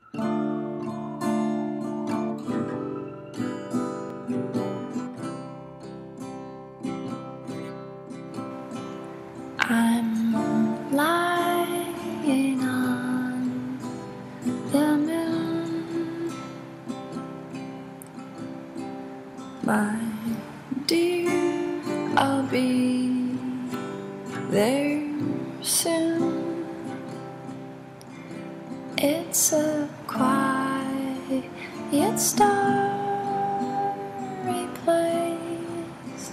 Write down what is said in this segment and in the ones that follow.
I'm lying on the moon, my dear, I'll be there soon. It's a quiet, starry place.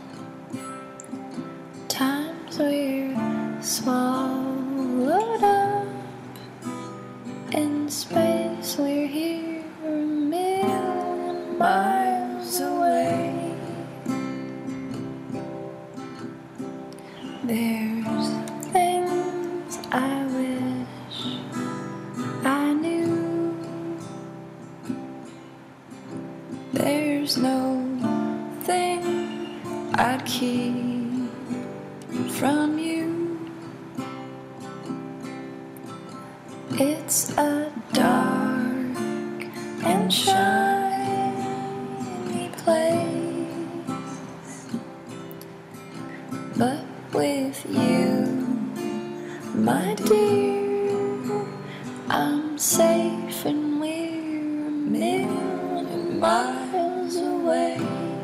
Times we're swallowed up in space. We're here a million miles away. There's things I wish I knew. There's no thing I'd keep from you. It's a dark and shiny place, but with you, my dear, I'm safe and we're a million miles away.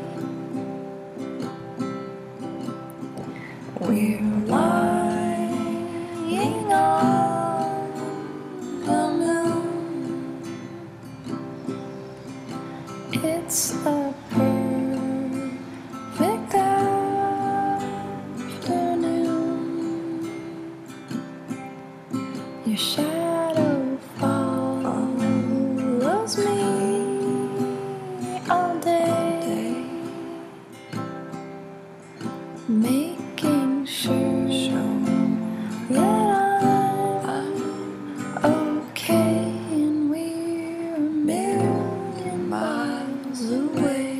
We're lying on the moon. It's a perfect afternoon. Your shadow follows me all day, making sure that I'm okay and we're a million miles away.